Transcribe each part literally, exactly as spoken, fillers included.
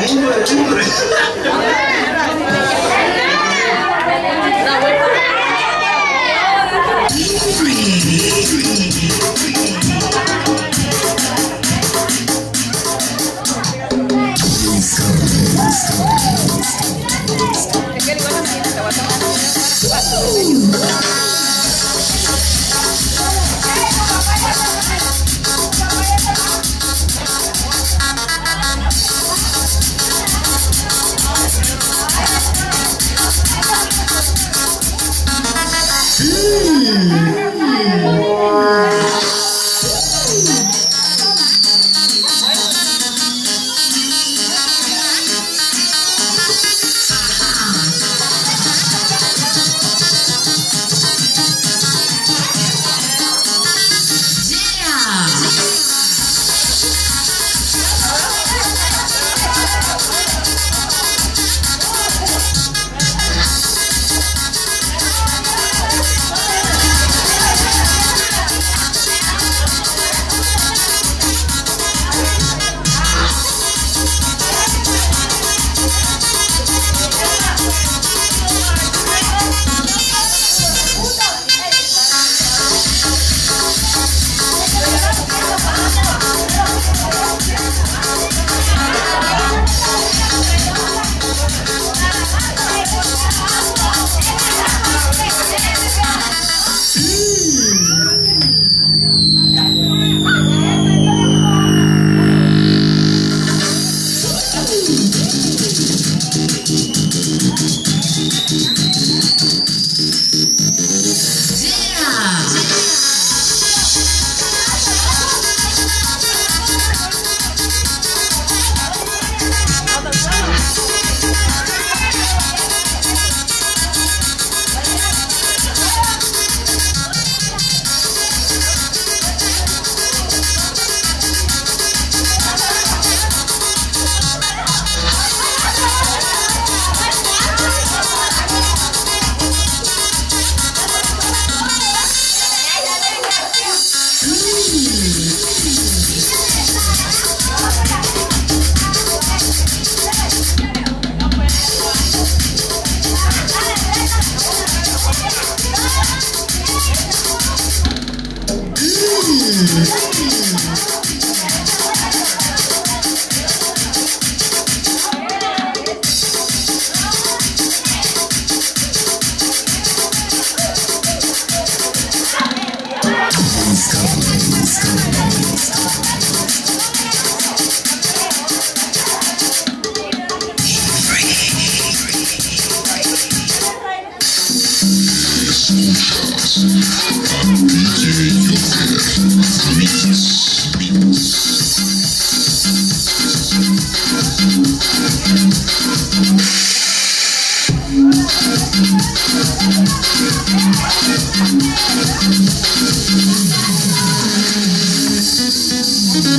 We'll be right back.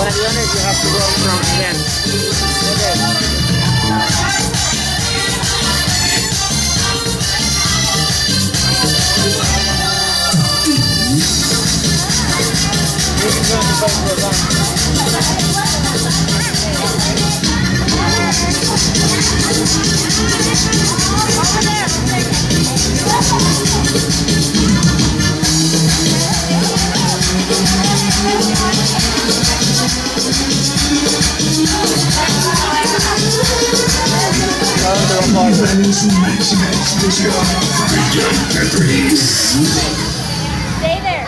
aviones, you have to go from again. This is when the bus goes on. Over there! Stay there.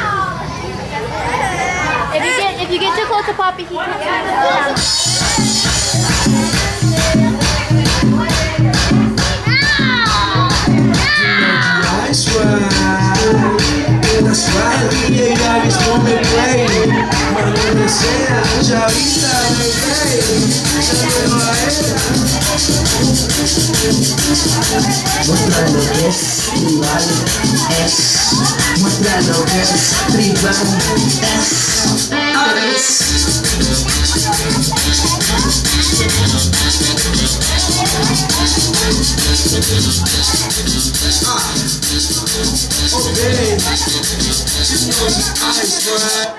If you get if you get too close to Poppy, he can That's right, D J Gavis no me play. Cuando me sea, chavita me cae. Se me va ella. Muestra lo que es tribal, es. Muestra lo que es tribal, es. Ares. Ah. Okay, just know the ice, right?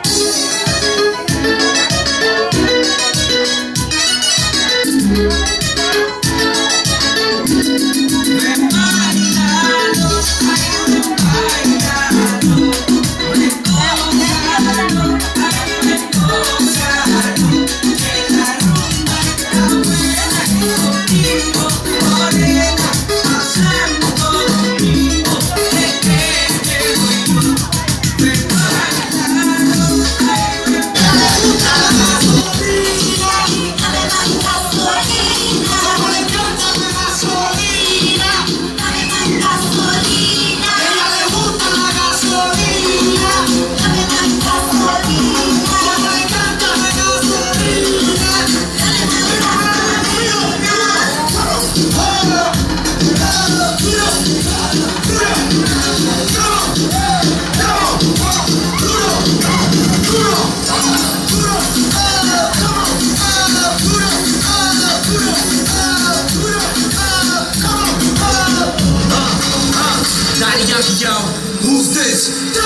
Yo, who's this?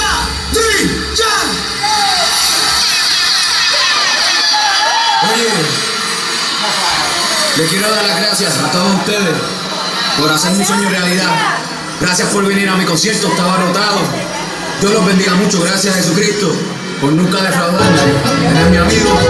Oye, le quiero dar las gracias a todos ustedes por hacer mi sueño realidad. Gracias por venir a mi concierto, estaba anotado. Dios los bendiga mucho, gracias a Jesucristo por nunca defraudarme. Eres mi amigo.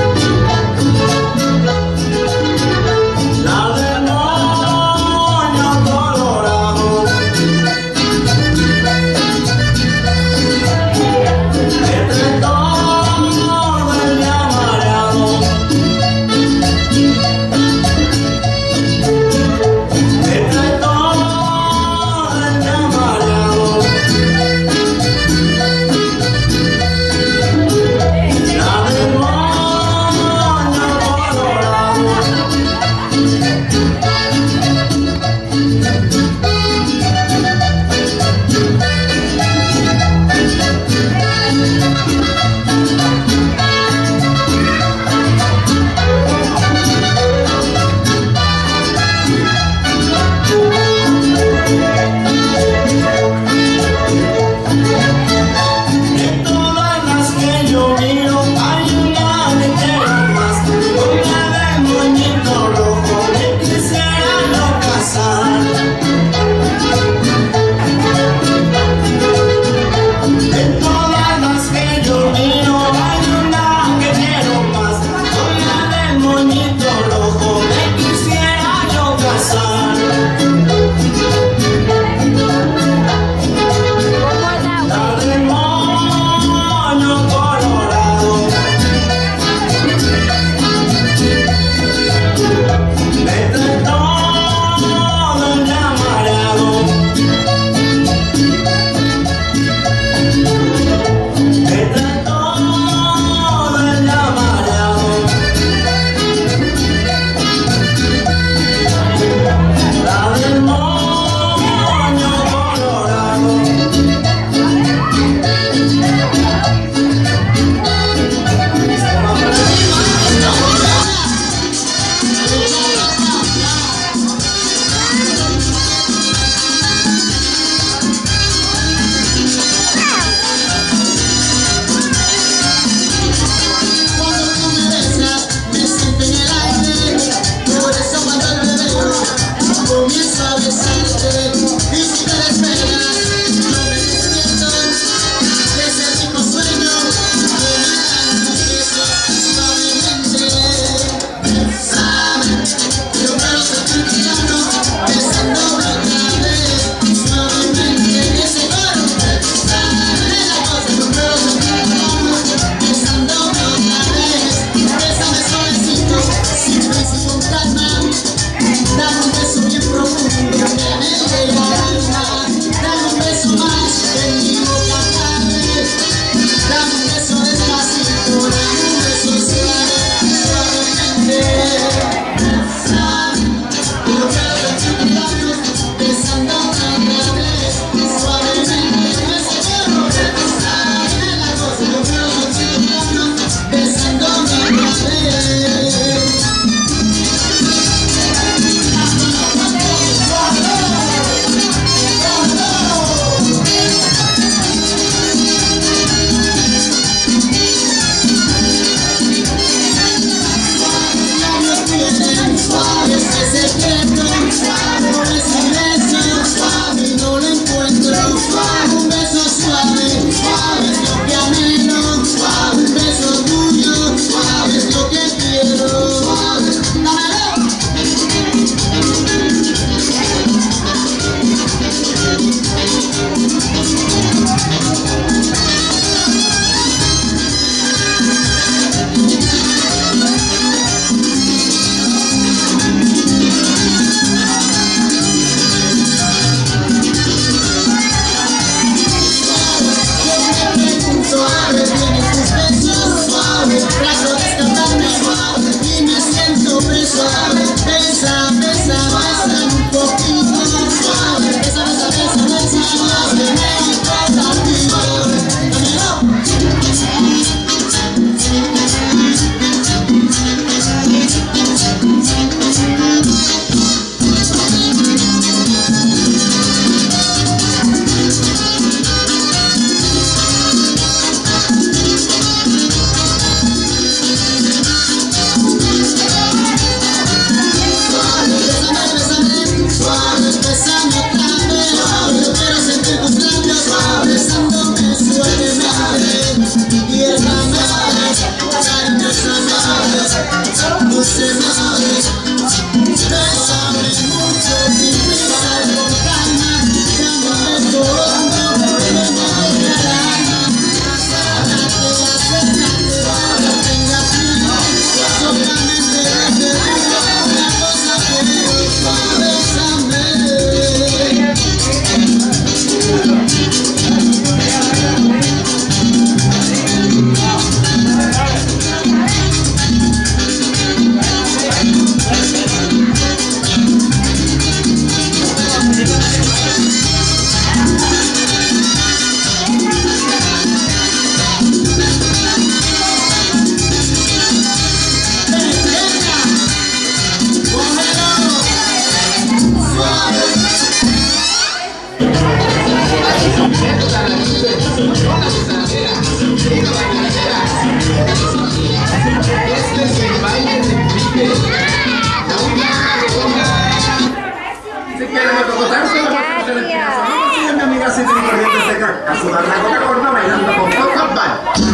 de cocotarse, la cosa no se le empieza. Vamos a seguir, mi amiga Cindy Corrientes seca, a sudar la gota gorda bailando con Coco Band.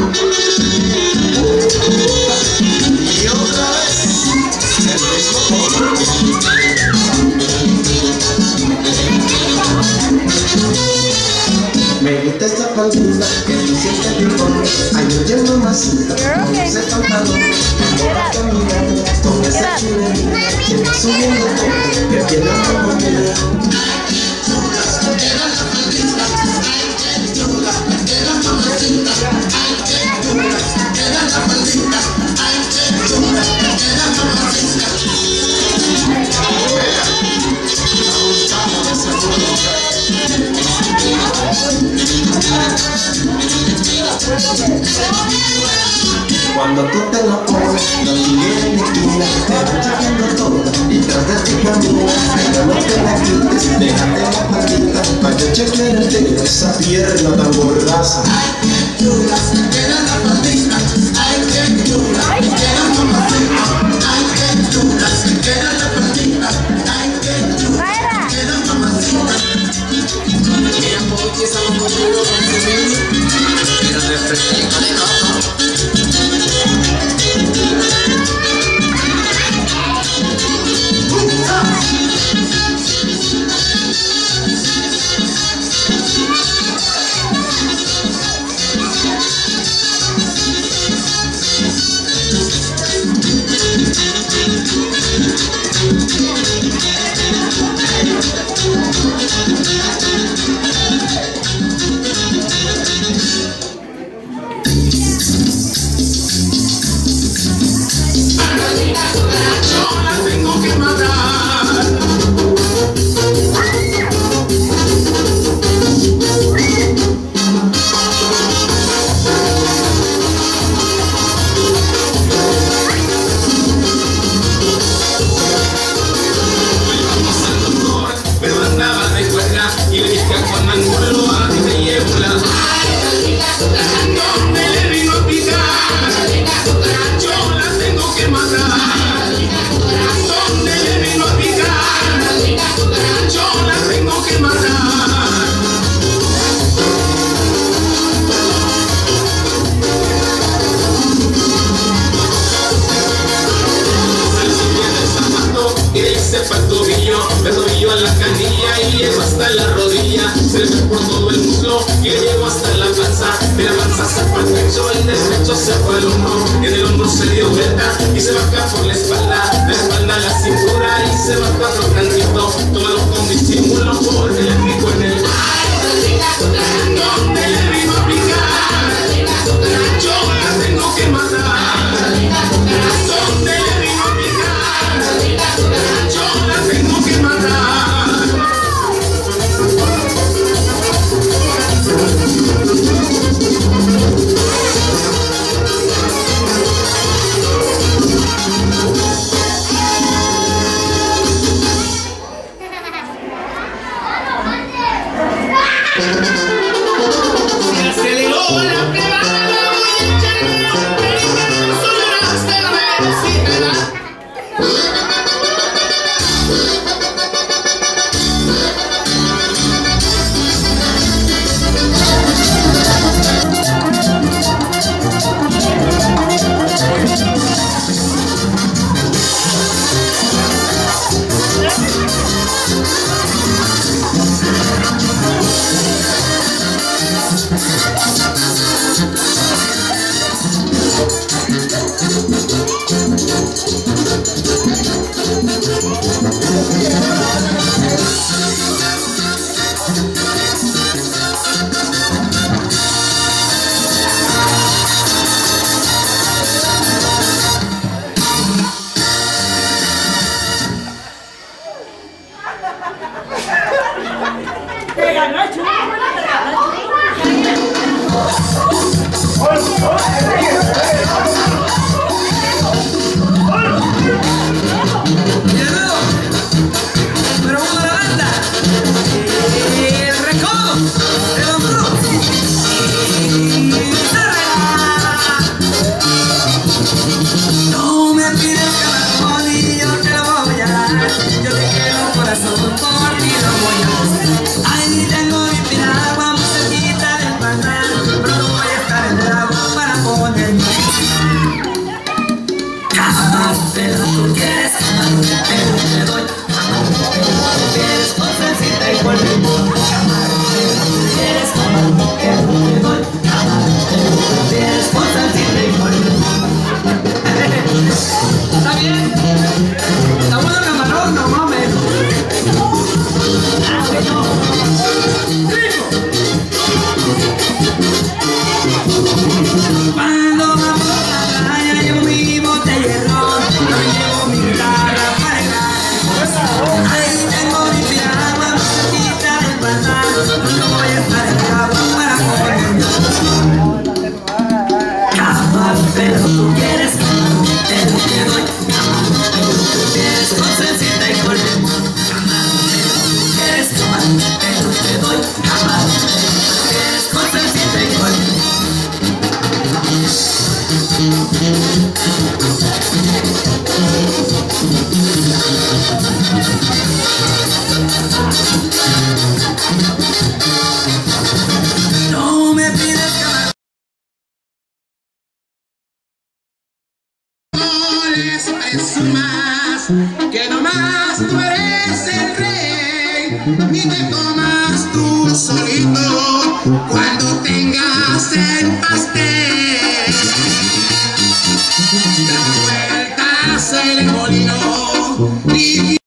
Y otra vez, el mismo modo. Me gusta esta faldita que tú sientes mi forma. Ay, oye mamacita, con ese pantalón, vamos a caminar con esa chulería, que va subiendo todo, que tiene una bombilla. Cuando tú te lo pones, no tienes ni esquina, te vas checando todo y tras de ti caminas, pero no te la quites, déjate la patita, pa' yo chequearte esa pierna tan borraza. Ay, qué chula, se queda la patita, ay, qué chula, se queda la patita, ay, qué chula, se queda la patita, ay, qué chula, se queda la patita. Mira, porque estamos conmigo, conmigo. Mira, refresca de rojo. Me tobillo a la canilla y llego hasta la rodilla. Se ve por todo el muslo y llego hasta la panza. De la panza se fue el pecho, el derecho se fue el hombro. En el hombro se dio vuelta y se baja por la espalda. De la espalda a la cintura y se baja otro tantito. Tómalo con disimulo porque le pico en el... ¿Dónde le vino a picar? Yo la tengo que matar. ¿Dónde le vino a picar? Yo la tengo que matar. jamás, pero tú quieres jamás, pero te doy jamás, pero tú quieres con salsita y con limón, jamás, pero tú quieres jamás, pero te doy jamás, pero tú quieres con salsita y con limón. ¿Está bien? ¿Está bueno el camarón? No mames. Ah, bueno. Cuando vamos a la playa llevo mi botella de ron, también llevo mi guitarra para bailar. Ahí tengo mi pijama, mi cerquita del bazar, no voy a estar en el agua para comer. Jamás, pero tú quieres jamás, pero te doy jamás, pero tú quieres con salsita y con limón, jamás, pero tú quieres jamás, pero te doy jamás, pero tú quieres con salsita y con limón. No me pides camarón. No les presumas que nomás tú eres el rey, ni te comas tú solito cuando tengas el pastel. Da vueltas el molino y